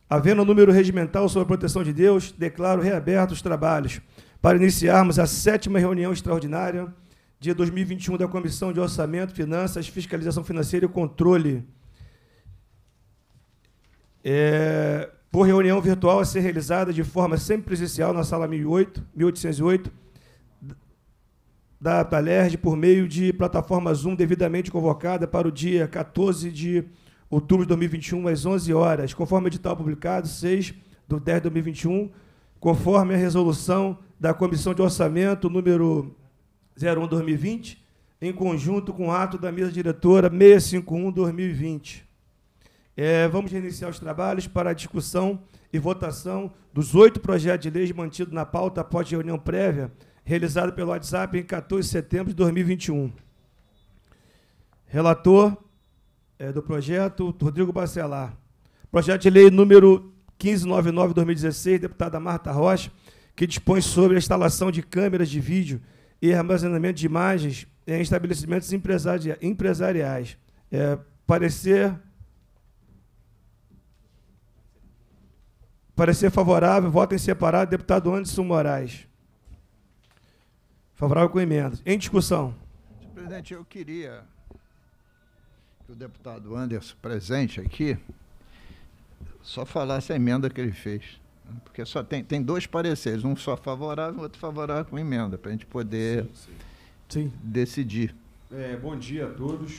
Havendo o número regimental sob a proteção de Deus, declaro reabertos os trabalhos para iniciarmos a 7ª reunião extraordinária de 2021 da Comissão de Orçamento, Finanças, Fiscalização Financeira e Controle. Por reunião virtual a ser realizada de forma semipresencial na sala 1808, da Talerj, por meio de plataforma Zoom devidamente convocada para o dia 14 de outubro de 2021, às 11 horas, conforme o edital publicado, 6/10/2021, conforme a resolução da Comissão de Orçamento, número 01/2020, em conjunto com o ato da mesa diretora 651/2020. Vamos reiniciar os trabalhos para a discussão e votação dos 8 projetos de lei mantidos na pauta após reunião prévia, realizada pelo WhatsApp em 14 de setembro de 2021. Relator do projeto, Rodrigo Bacelar. Projeto de lei número 1599/2016, deputada Marta Rocha, que dispõe sobre a instalação de câmeras de vídeo e armazenamento de imagens em estabelecimentos empresariais. Parecer favorável, voto em separado, deputado Anderson Moraes. Favorável com emendas. Em discussão. Senhor presidente, eu queria que o deputado Anderson, presente aqui, só falasse a emenda que ele fez. Porque só tem 2 pareceres, um só favorável e outro favorável com emenda, para a gente poder Sim. decidir. Bom dia a todos.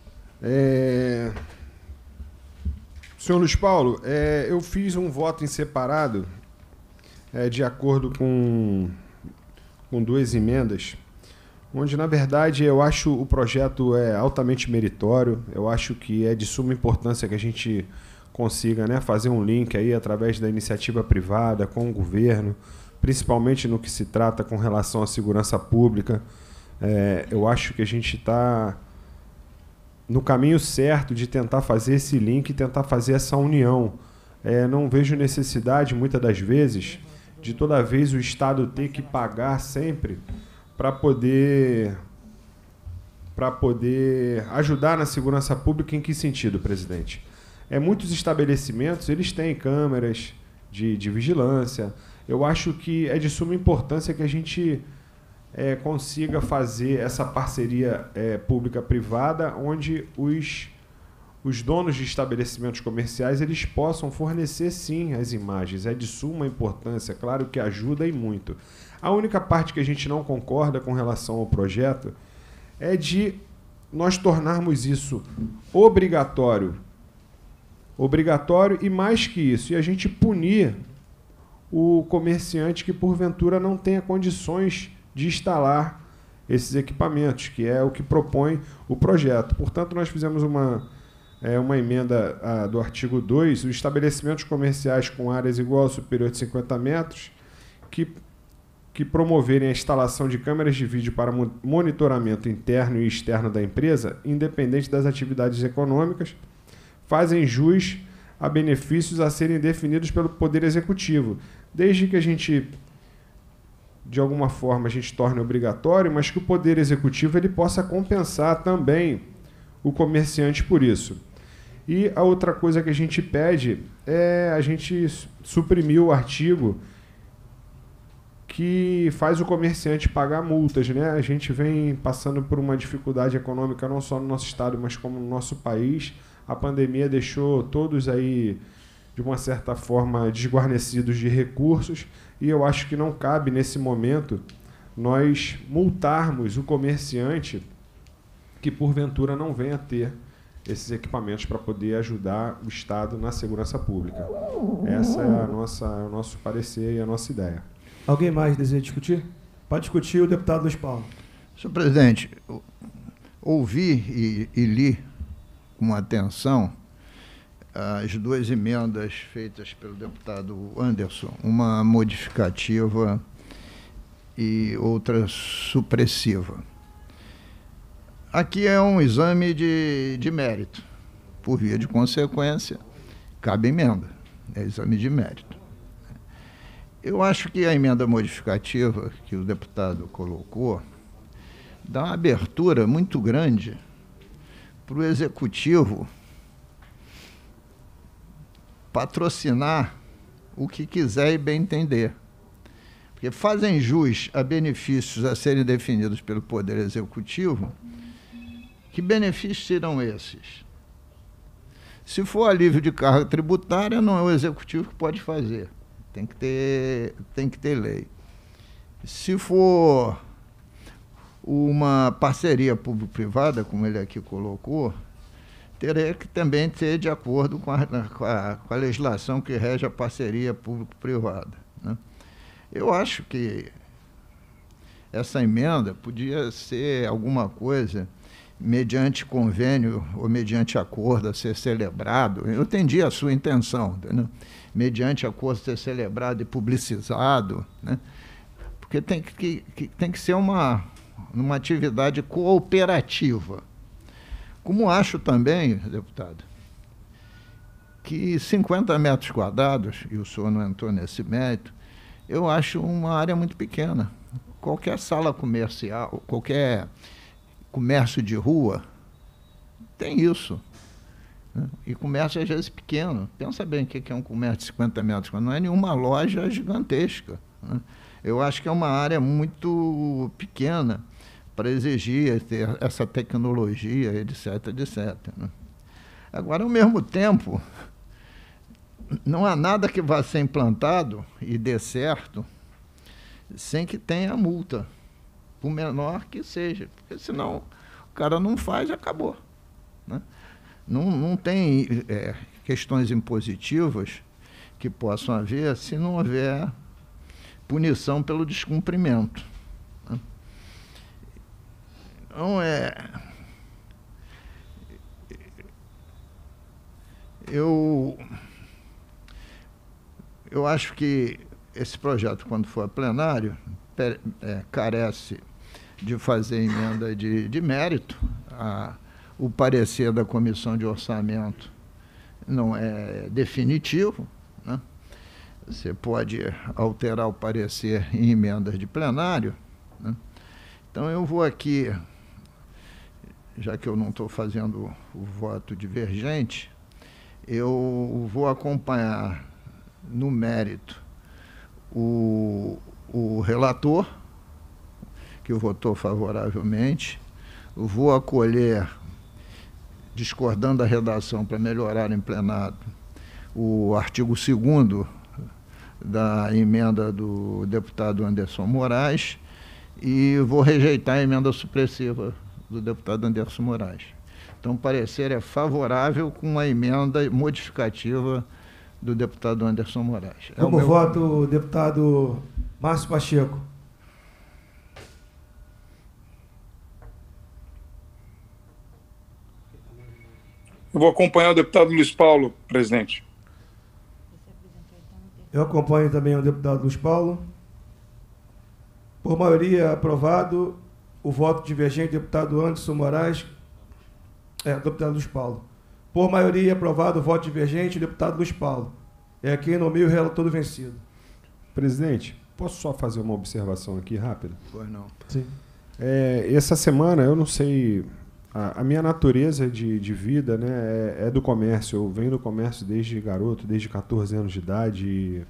Senhor Luiz Paulo, eu fiz um voto em separado de acordo com 2 emendas, onde, na verdade, eu acho o projeto altamente meritório. Eu acho que é de suma importância que a gente consiga, né, fazer um link aí através da iniciativa privada com o governo, principalmente no que se trata com relação à segurança pública. Eu acho que a gente está no caminho certo de tentar fazer esse link e tentar fazer essa união. Não vejo necessidade, muitas das vezes, de toda vez o Estado ter que pagar sempre para poder ajudar na segurança pública. Em que sentido, presidente? Muitos estabelecimentos eles têm câmeras de vigilância. Eu acho que é de suma importância que a gente consiga fazer essa parceria pública-privada, onde os donos de estabelecimentos comerciais eles possam fornecer, sim, as imagens. É de suma importância, claro que ajuda e muito. A única parte que a gente não concorda com relação ao projeto é de nós tornarmos isso obrigatório e, mais que isso, e a gente punir o comerciante que, porventura, não tenha condições de instalar esses equipamentos, que é o que propõe o projeto. Portanto, nós fizemos uma emenda do artigo 2, os estabelecimentos comerciais com áreas igual ou superior de 50 metros, que promoverem a instalação de câmeras de vídeo para monitoramento interno e externo da empresa, independente das atividades econômicas, fazem jus a benefícios a serem definidos pelo Poder Executivo, desde que a gente, de alguma forma, a gente torne obrigatório, mas que o Poder Executivo ele possa compensar também o comerciante por isso. E a outra coisa que a gente pede é a gente suprimir o artigo que faz o comerciante pagar multas, né? A gente vem passando por uma dificuldade econômica não só no nosso estado, mas como no nosso país. A pandemia deixou todos aí, de uma certa forma, desguarnecidos de recursos, e eu acho que não cabe, nesse momento, nós multarmos o comerciante que, porventura, não venha ter esses equipamentos para poder ajudar o Estado na segurança pública. Essa é o nosso parecer e a nossa ideia. Alguém mais deseja discutir? Pode discutir o deputado Luiz Paulo. Senhor presidente, ouvi e li com atenção as 2 emendas feitas pelo deputado Anderson, uma modificativa e outra supressiva. Aqui é um exame de mérito. Por via de consequência, cabe emenda. É exame de mérito. Eu acho que a emenda modificativa que o deputado colocou dá uma abertura muito grande para o Executivo patrocinar o que quiser e bem entender. Porque fazem jus a benefícios a serem definidos pelo Poder Executivo. Que benefícios serão esses? Se for alívio de carga tributária, não é o Executivo que pode fazer. Tem que ter lei. Se for uma parceria público-privada, como ele aqui colocou, teria que também ser de acordo com a legislação que rege a parceria público-privada, né? Eu acho que essa emenda podia ser alguma coisa mediante convênio ou mediante acordo a ser celebrado. Eu entendi a sua intenção, entendeu? Mediante acordo a ser celebrado e publicizado, né? Porque tem que ser uma atividade cooperativa. Como acho também, deputado, que 50 metros quadrados, e o senhor não entrou nesse mérito, eu acho uma área muito pequena. Qualquer sala comercial, qualquer comércio de rua tem isso, né? E comércio às vezes pequeno. Pensa bem o que é um comércio de 50 metros quadrados. Não é nenhuma loja gigantesca, né? Eu acho que é uma área muito pequena para exigir ter essa tecnologia, etc, etc, né? Agora, ao mesmo tempo, não há nada que vá ser implantado e dê certo sem que tenha multa, por menor que seja, porque senão o cara não faz e acabou, né? Não tem questões impositivas que possam haver se não houver punição pelo descumprimento, né? Então, eu acho que esse projeto, quando for a plenário, carece de fazer emenda de mérito. O parecer da Comissão de Orçamento não é definitivo, né? Você pode alterar o parecer em emendas de plenário, né? Então, eu vou aqui, já que eu não estou fazendo o voto divergente, eu vou acompanhar no mérito o relator, que votou favoravelmente. Eu vou acolher, discordando da redação para melhorar em plenário, o artigo 2º da emenda do deputado Anderson Moraes, e vou rejeitar a emenda supressiva do deputado Anderson Moraes. Então, o parecer é favorável com a emenda modificativa do deputado Anderson Moraes. Como voto o deputado Márcio Pacheco? Eu vou acompanhar o deputado Luiz Paulo, presidente. Eu acompanho também o deputado Luiz Paulo. Por maioria, aprovado. O voto divergente, deputado Anderson Moraes. Deputado Luiz Paulo. Por maioria, aprovado. O voto divergente, deputado Luiz Paulo. Quem nomeia o relator do vencido. Presidente, posso só fazer uma observação aqui rápida? Pois não. Sim. Essa semana, eu não sei... A minha natureza de vida, né, é do comércio. Eu venho do comércio desde garoto, desde 14 anos de idade.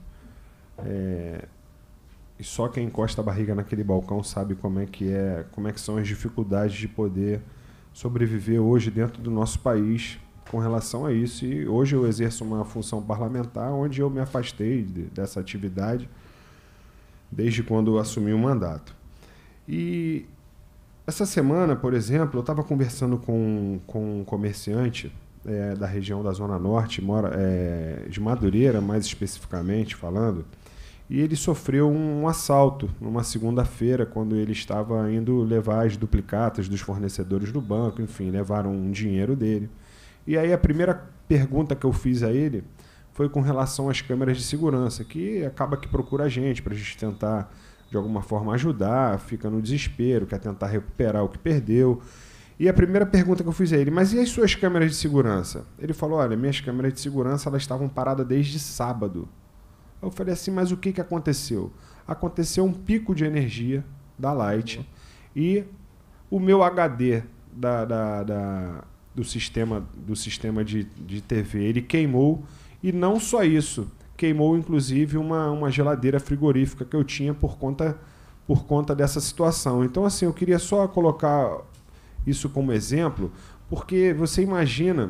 E só quem encosta a barriga naquele balcão sabe como é que são as dificuldades de poder sobreviver hoje dentro do nosso país com relação a isso. E hoje eu exerço uma função parlamentar onde eu me afastei dessa atividade desde quando eu assumi o mandato. E essa semana, por exemplo, eu estava conversando com um comerciante da região da Zona Norte, de Madureira, mais especificamente falando, e ele sofreu um assalto numa segunda-feira, quando ele estava indo levar as duplicatas dos fornecedores do banco, enfim, levaram um dinheiro dele. E aí a primeira pergunta que eu fiz a ele foi com relação às câmeras de segurança, que acaba que procura a gente para a gente tentar de alguma forma ajudar, fica no desespero, quer tentar recuperar o que perdeu. E a primeira pergunta que eu fiz a ele, mas e as suas câmeras de segurança? Ele falou, olha, minhas câmeras de segurança elas estavam paradas desde sábado. Eu falei assim, mas o que aconteceu? Aconteceu um pico de energia da Light e o meu HD do sistema de TV, ele queimou E não só isso, queimou inclusive uma geladeira frigorífica que eu tinha por conta dessa situação. Então, assim, eu queria só colocar isso como exemplo, porque você imagina,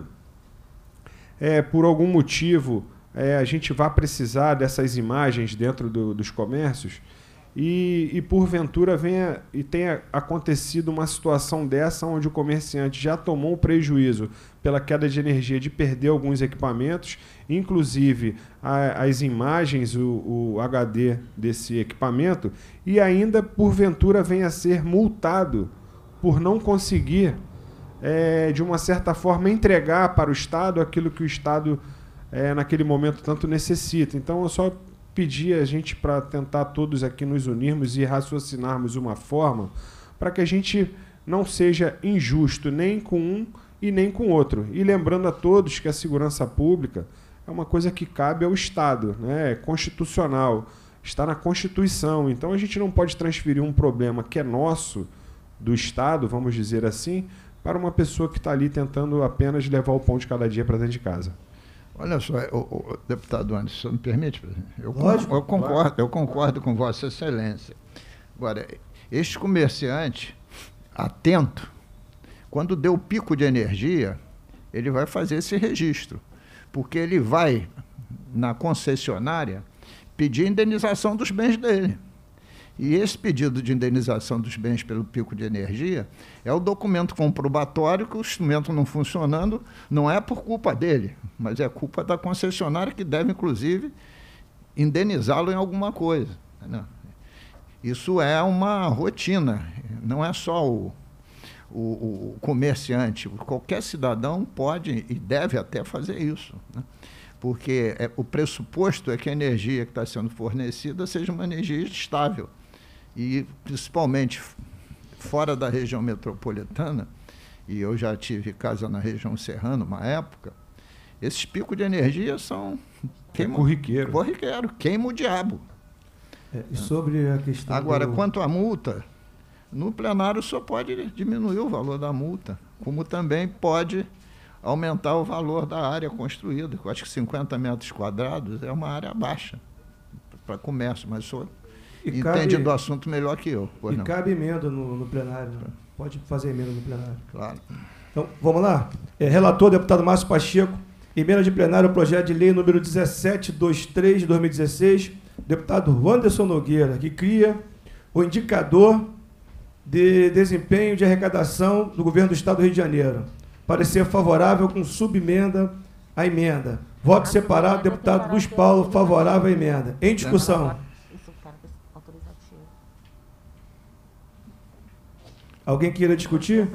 por algum motivo, a gente vai precisar dessas imagens dentro dos comércios e porventura tenha acontecido uma situação dessa onde o comerciante já tomou um prejuízo pela queda de energia de perder alguns equipamentos, inclusive as imagens, o HD desse equipamento, e ainda porventura venha a ser multado por não conseguir, de uma certa forma, entregar para o Estado aquilo que o Estado, naquele momento, tanto necessita. Então, eu só pedi a gente para tentar todos aqui nos unirmos e raciocinarmos uma forma para que a gente não seja injusto nem com um e nem com o outro. E lembrando a todos que a segurança pública é uma coisa que cabe ao Estado, né? É constitucional, está na Constituição. Então, a gente não pode transferir um problema que é nosso, do Estado, vamos dizer assim, para uma pessoa que está ali tentando apenas levar o pão de cada dia para dentro de casa. Olha só, o deputado Anderson, me permite, presidente? Lógico, Eu concordo com Vossa Excelência. Agora, este comerciante, atento, quando deu o pico de energia, ele vai fazer esse registro, porque ele vai, na concessionária, pedir indenização dos bens dele. E esse pedido de indenização dos bens pelo pico de energia é o documento comprobatório que o instrumento não funcionando não é por culpa dele, mas é culpa da concessionária que deve, inclusive, indenizá-lo em alguma coisa. Isso é uma rotina, não é só o comerciante. Qualquer cidadão pode e deve até fazer isso, né? Porque o pressuposto é que a energia que está sendo fornecida seja uma energia estável. E, principalmente, fora da região metropolitana, e eu já tive casa na região serrana, uma época, esses picos de energia são... Corriqueiro. Corriqueiro, queima o diabo. E sobre a questão... Agora, quanto à multa, no plenário só pode diminuir o valor da multa, como também pode aumentar o valor da área construída. Eu acho que 50 metros quadrados é uma área baixa para comércio, mas só... Entende do assunto melhor que eu. E cabe emenda no plenário. Né? Pode fazer emenda no plenário. Claro. Então, vamos lá. Relator, deputado Márcio Pacheco. Emenda de plenário, projeto de lei número 1723 de 2016. Deputado Anderson Nogueira, que cria o indicador de desempenho de arrecadação do governo do Estado do Rio de Janeiro. Parecer favorável com subemenda à emenda. Voto separado, deputado Luiz Paulo, favorável à emenda. Em discussão. Alguém queira discutir?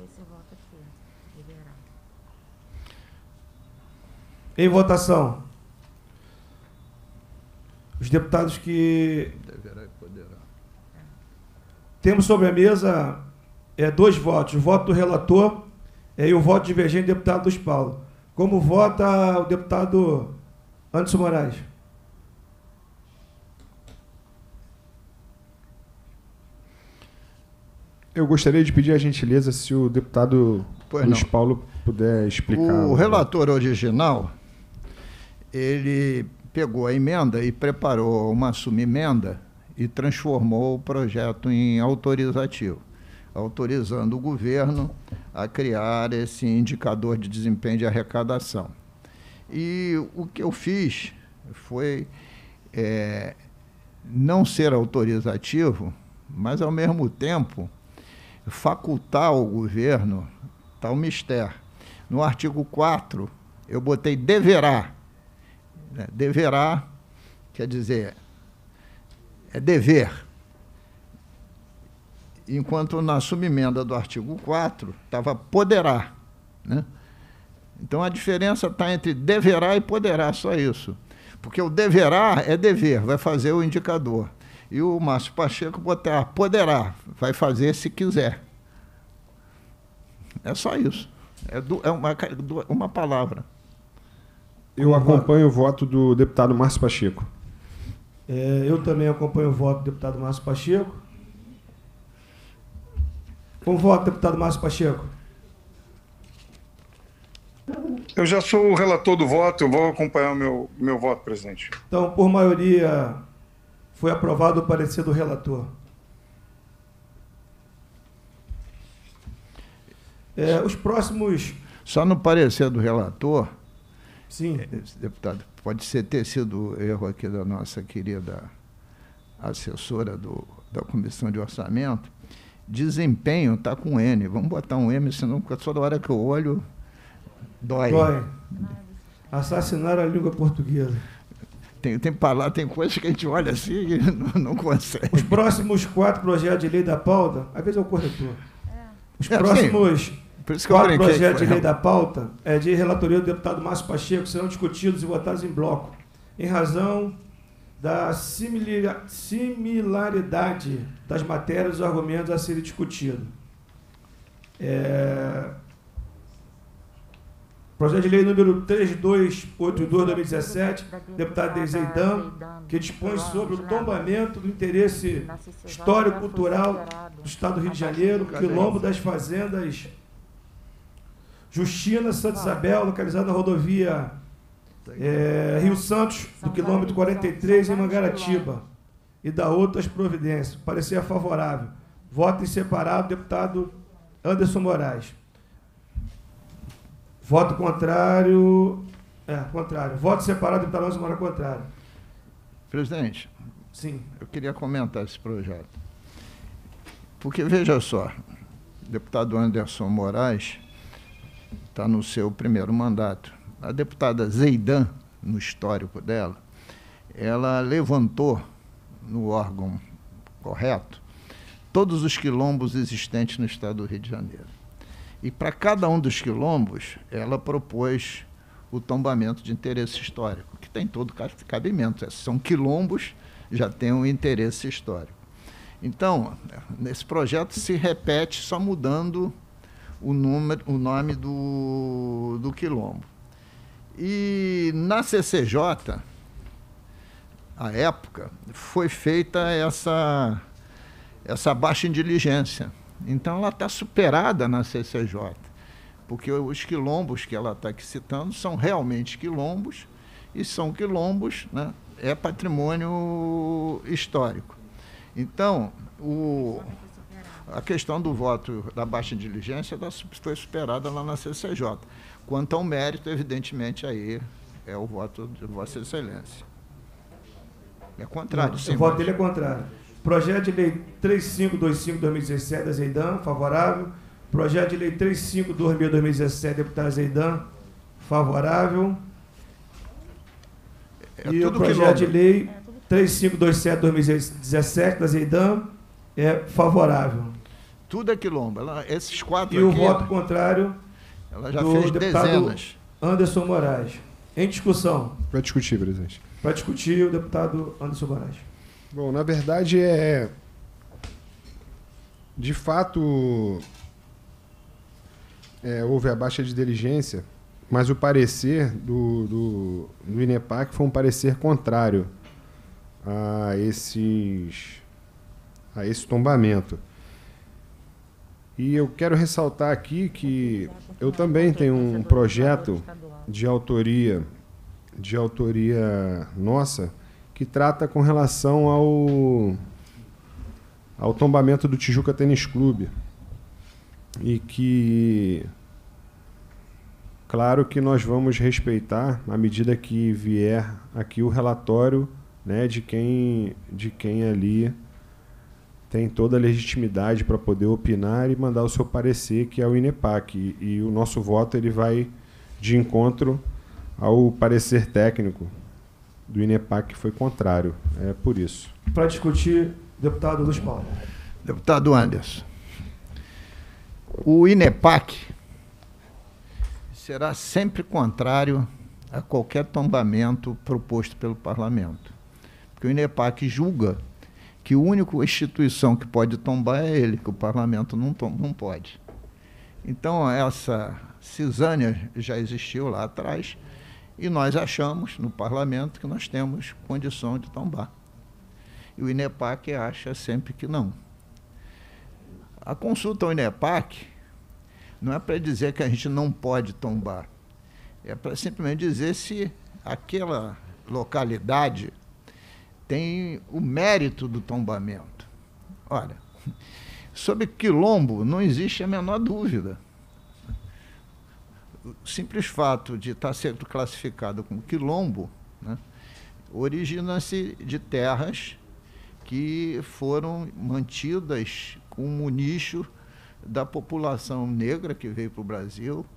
Em votação. Os deputados que... Deverá e poderá. Temos sobre a mesa 2 votos. O voto do relator e o voto divergente do deputado Luiz Paulo. Como vota o deputado Anderson Moraes? Eu gostaria de pedir a gentileza se o deputado Luiz Paulo puder explicar. O relator original, ele pegou a emenda e preparou uma subemenda e transformou o projeto em autorizativo, autorizando o governo a criar esse indicador de desempenho de arrecadação. E o que eu fiz foi não ser autorizativo, mas, ao mesmo tempo, facultar ao governo tal mistério. No artigo 4, eu botei deverá. Deverá quer dizer, é dever. Enquanto na subemenda do artigo 4 estava poderá, né? Então a diferença está entre deverá e poderá, só isso. Porque o deverá é dever, vai fazer o indicador. E o Márcio Pacheco botar poderá, vai fazer se quiser. É só isso. É uma palavra. Eu acompanho o voto do deputado Márcio Pacheco. Eu também acompanho o voto do deputado Márcio Pacheco. Com o voto, deputado Márcio Pacheco. Eu já sou o relator do voto, eu vou acompanhar o meu voto, presidente. Então, por maioria, foi aprovado o parecer do relator. Os próximos... Só no parecer do relator, Sim. Deputado, pode ter sido erro aqui da nossa querida assessora da Comissão de Orçamento. Desempenho está com N. Vamos botar um M, senão toda hora que eu olho, dói. Assassinar a língua portuguesa. Tem coisas que a gente olha assim e não consegue. Os próximos 4 projetos de lei da pauta, às vezes é o corretor. Os próximos 4 projetos de lei da pauta é de relatoria do deputado Márcio Pacheco, serão discutidos e votados em bloco, em razão da similaridade das matérias e argumentos a serem discutidos. Projeto de lei número 3282/2017, deputado Zeidan, que dispõe sobre o tombamento do interesse histórico-cultural do Estado do Rio de Janeiro, quilombo das fazendas Justina Santa Isabel, localizado na rodovia Rio Santos, do quilômetro 43, em Mangaratiba, e da outras providências. Parecer favorável. Voto em separado, deputado Anderson Moraes. Voto contrário. Contrário. Voto separado, deputado Anderson Moraes, contrário. Presidente, sim, eu queria comentar esse projeto. Porque, veja só, o deputado Anderson Moraes está no seu primeiro mandato. A deputada Zeidan, no histórico dela, ela levantou no órgão correto todos os quilombos existentes no estado do Rio de Janeiro. E para cada um dos quilombos, ela propôs o tombamento de interesse histórico, que tem todo cabimento. São quilombos, já tem um interesse histórico. Então, nesse projeto se repete, só mudando o nome do quilombo. E na CCJ, à época, foi feita essa baixa diligência. Então, ela está superada na CCJ, porque os quilombos que ela está aqui citando são realmente quilombos, e são quilombos, né, é patrimônio histórico. Então, a questão do voto da baixa diligência foi superada lá na CCJ. Quanto ao mérito, evidentemente, aí é o voto de Vossa Excelência. É contrário, sim. O voto dele é contrário. Projeto de lei 3525/2017, da Zeidan, favorável. Projeto de lei 3526/2017, deputado Zeidan, favorável. E o projeto de lei 3527/2017, da Zeidan, é favorável. Tudo é quilombo. Esses 4 aqui... E o voto contrário... Ela já fez dezenas. Anderson Moraes. Em discussão. Para discutir, presidente. Para discutir, o deputado Anderson Moraes. Bom, na verdade, de fato, houve a baixa de diligência, mas o parecer do INEPAC foi um parecer contrário a esse tombamento. E eu quero ressaltar aqui que eu também tenho um projeto de autoria nossa que trata com relação ao tombamento do Tijuca Tênis Clube. E que, claro que nós vamos respeitar, à medida que vier aqui o relatório, né, de quem ali tem toda a legitimidade para poder opinar e mandar o seu parecer, que é o INEPAC. E o nosso voto ele vai de encontro ao parecer técnico do INEPAC, que foi contrário. É por isso. Para discutir, deputado Luiz Paulo. Deputado Anderson, o INEPAC será sempre contrário a qualquer tombamento proposto pelo Parlamento. Porque o INEPAC julga que a única instituição que pode tombar é ele, que o Parlamento não pode. Então, essa cisânia já existiu lá atrás, e nós achamos, no Parlamento, que nós temos condição de tombar. E o INEPAC acha sempre que não. A consulta ao INEPAC não é para dizer que a gente não pode tombar, É para simplesmente dizer se aquela localidade tem o mérito do tombamento. Olha, sobre quilombo não existe a menor dúvida. O simples fato de estar sendo classificado como quilombo, né, origina-se de terras que foram mantidas como nicho da população negra que veio para o Brasil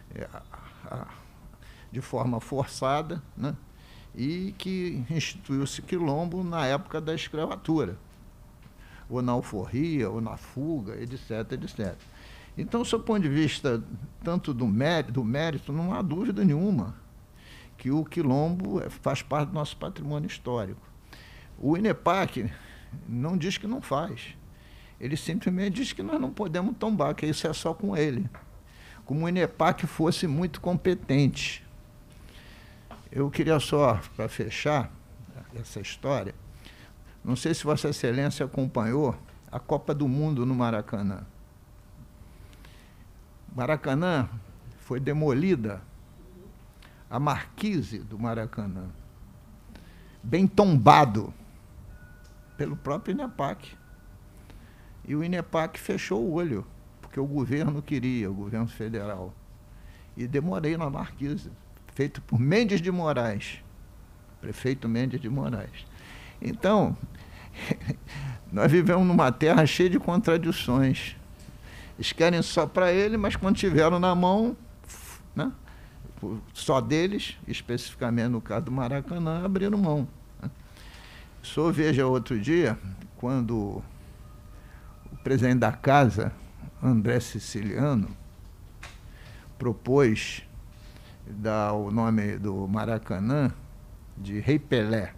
de forma forçada, né, e que instituiu-se quilombo na época da escravatura, ou na alforria, ou na fuga, etc, etc. Então, do ponto de vista tanto do mérito, não há dúvida nenhuma que o quilombo faz parte do nosso patrimônio histórico. O INEPAC não diz que não faz. Ele simplesmente diz que nós não podemos tombar, que isso é só com ele. Como o INEPAC fosse muito competente. Eu queria só, para fechar essa história, não sei se Vossa Excelência acompanhou a Copa do Mundo no Maracanã. Maracanã foi demolida a marquise do Maracanã, bem tombado pelo próprio INEPAC. E o INEPAC fechou o olho, porque o governo queria, o governo federal. E demorei na marquise, feito por Mendes de Moraes, prefeito Mendes de Moraes. Então, nós vivemos numa terra cheia de contradições. Eles querem só para ele, mas quando tiveram na mão, né, só deles, especificamente no caso do Maracanã, abriram mão. Né. O senhor veja outro dia, quando o presidente da casa, André Siciliano, propôs dar o nome do Maracanã de Rei Pelé.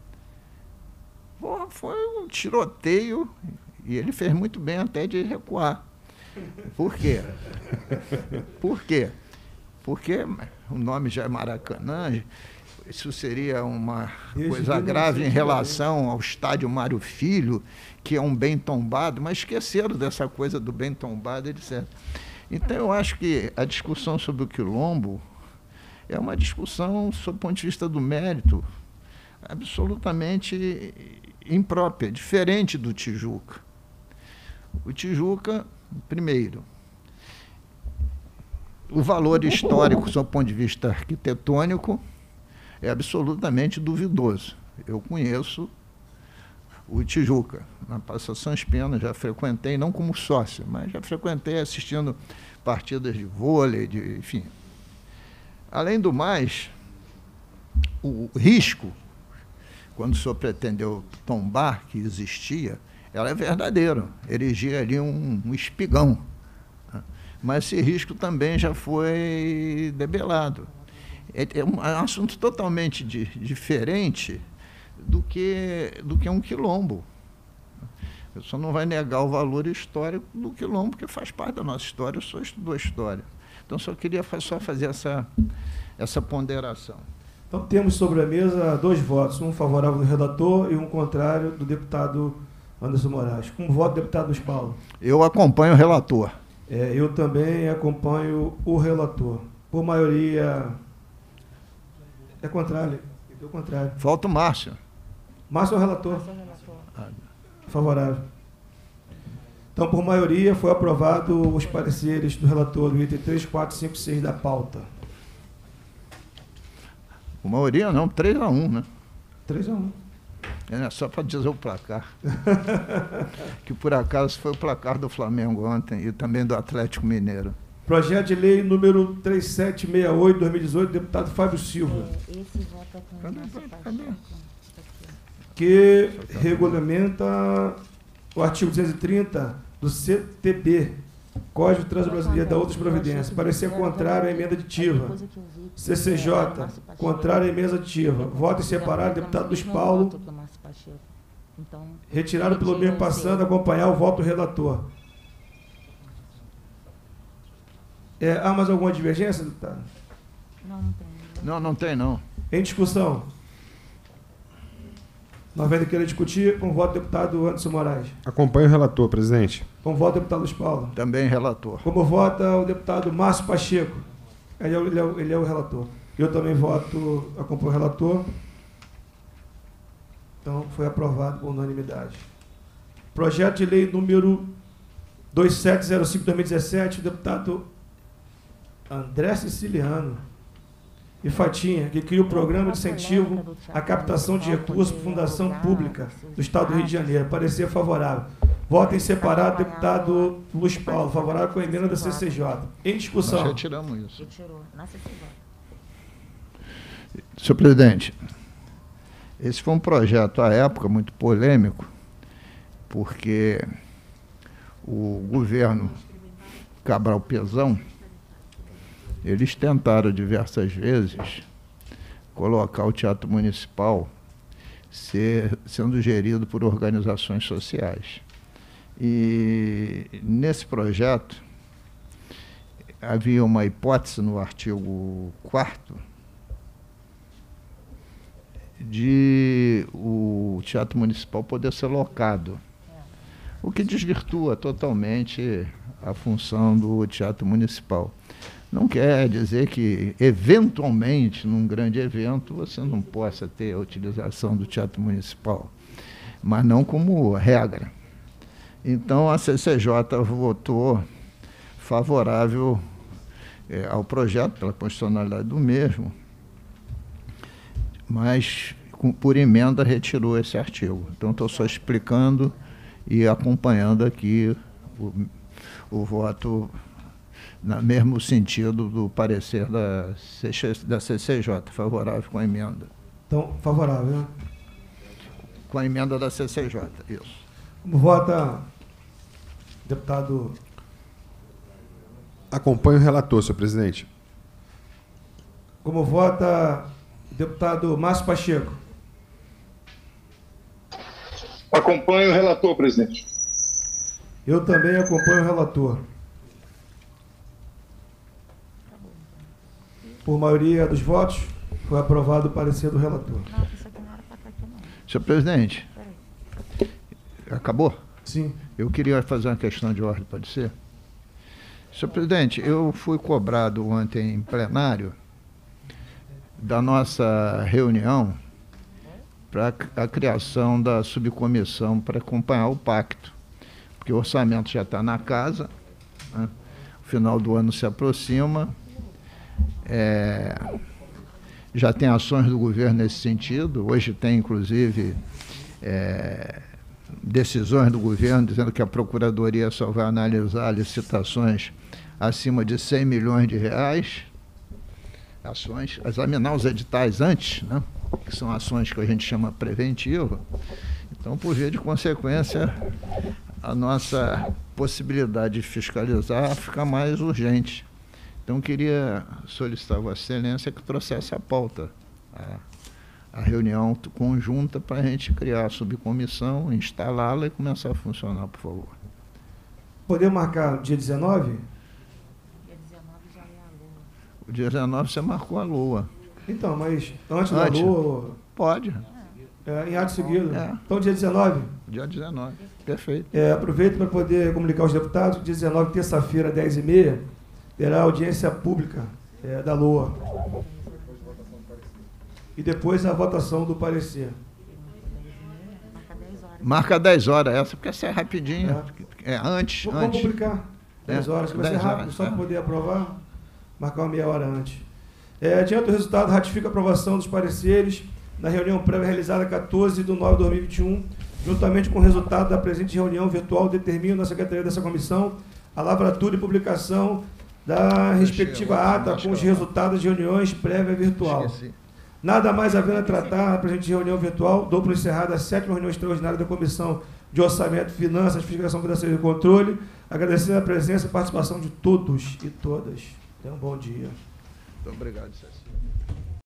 Foi um tiroteio e ele fez muito bem até de recuar. Por quê? Por quê? Porque o nome já é Maracanã, isso seria uma coisa grave em relação ao estádio Mário Filho, que é um bem tombado, mas esqueceram dessa coisa do bem tombado, etc. Então, eu acho que a discussão sobre o quilombo é uma discussão, sob o ponto de vista do mérito, absolutamente imprópria, diferente do Tijuca. O Tijuca, primeiro, o valor histórico, sob o ponto de vista arquitetônico, é absolutamente duvidoso. Eu conheço o Tijuca, na Praça São Pena, já frequentei, não como sócio, mas já frequentei assistindo partidas de vôlei, enfim. Além do mais, o risco, quando o senhor pretendeu tombar, que existia, ela é verdadeiro, erigir ali um espigão. Né? Mas esse risco também já foi debelado. É um assunto totalmente diferente do que um quilombo. A pessoa não vai negar o valor histórico do quilombo, porque faz parte da nossa história, eu só estudo a história. Então, só queria fazer essa ponderação. Então, temos sobre a mesa 2 votos, um favorável do relator e um contrário do deputado Anderson Moraes. Com o voto do deputado Luiz Paulo. Eu acompanho o relator. Eu também acompanho o relator. Por maioria... É contrário. É o contrário. Falta o Márcio. Márcio é o relator. Favorável. Então, por maioria, foi aprovado os pareceres do relator do item 3, 4, 5, 6 da pauta. Por maioria não, 3-1, né? 3-1. É só para dizer o placar. Que por acaso foi o placar do Flamengo ontem e também do Atlético Mineiro. Projeto de lei número 3768, 2018, deputado Fábio Silva. Esse voto com que regulamenta o artigo 230 do CTB, Código Transbrasileiro da Outras Providências. Parecer contrário à emenda aditiva. CCJ, contrário à emenda aditiva. Voto em separado, deputado Luiz Paulo. Retirado pelo mesmo passando a acompanhar o voto do relator. Há mais alguma divergência, deputado? Não tem, não. Em discussão. Nós vamos querer discutir com o voto do deputado Anderson Moraes. Acompanho o relator, presidente. Com o voto do deputado Luiz Paulo. Também relator. Como vota o deputado Márcio Pacheco? Ele é o relator. Eu também voto, acompanho o relator. Então, foi aprovado por unanimidade. Projeto de lei número 2705/2017, do deputado André Siciliano e Fatinha, que cria o programa de incentivo à captação de recursos por Fundação Pública do Estado do Rio de Janeiro. Parecer favorável. Voto em separado, deputado Luiz Paulo, favorável com a emenda da CCJ. Em discussão. Nós retiramos isso. Retirou na CCJ. Senhor presidente, esse foi um projeto, à época, muito polêmico, porque o governo Cabral Pezão, eles tentaram diversas vezes colocar o Teatro Municipal sendo gerido por organizações sociais. E nesse projeto havia uma hipótese no artigo 4º de o Teatro Municipal poder ser locado, o que desvirtua totalmente a função do Teatro Municipal. Não quer dizer que, eventualmente, num grande evento, você não possa ter a utilização do Teatro Municipal, mas não como regra. Então, a CCJ votou favorável ao projeto, pela constitucionalidade do mesmo, mas, por emenda, retirou esse artigo. Então, estou só explicando e acompanhando aqui o voto no mesmo sentido do parecer da CCJ, favorável com a emenda. Então, favorável, né? Com a emenda da CCJ, isso. Como vota, deputado? Acompanho o relator, senhor presidente. Como vota, deputado Márcio Pacheco? Acompanho o relator, presidente. Eu também acompanho o relator. Por maioria dos votos, foi aprovado o parecer do relator. Não, isso aqui não era para estar aqui, não. Senhor presidente, Peraí. acabou? Sim. Eu queria fazer uma questão de ordem, pode ser? Senhor presidente, eu fui cobrado ontem em plenário da nossa reunião para a criação da subcomissão para acompanhar o pacto, porque o orçamento já está na casa, né? O final do ano se aproxima, já tem ações do governo nesse sentido. Hoje tem, inclusive, decisões do governo dizendo que a Procuradoria só vai analisar licitações acima de 100 milhões de reais, ações, examinar os editais antes, né? Que são ações que a gente chama preventiva. Então, por via de consequência, a nossa possibilidade de fiscalizar fica mais urgente. Então, queria solicitar a Vossa Excelência que trouxesse a pauta, a reunião conjunta para a gente criar a subcomissão, instalá-la e começar a funcionar, por favor. Podemos marcar dia 19? Dia 19 já é a lua. O dia 19 você marcou a lua. Então, mas antes da lua, Pode, em ato seguido. É. Então, dia 19? dia 19, perfeito. Aproveito para poder comunicar aos deputados que dia 19, terça-feira, 10h30, terá audiência pública da LOA. E depois a votação do parecer. Marca 10 horas. Marca 10 horas essa, porque essa é rapidinho. Antes. Vamos publicar 10 horas, que vai ser 10 rápido, horas, só para poder aprovar, marcar uma meia hora antes. Diante do resultado, ratifica a aprovação dos pareceres na reunião prévia realizada 14/9/2021, juntamente com o resultado da presente reunião virtual, determina na secretaria dessa comissão a lavratura e publicação da respectiva ata com os resultados de reuniões prévia virtual. Esqueci. Nada mais havendo a tratar na presente reunião virtual, dou por encerrada a 7ª reunião extraordinária da Comissão de Orçamento, Finanças, Fiscalização Financeira e Controle, agradecendo a presença e participação de todos e todas. Tenham um bom dia. Muito obrigado, Cécile.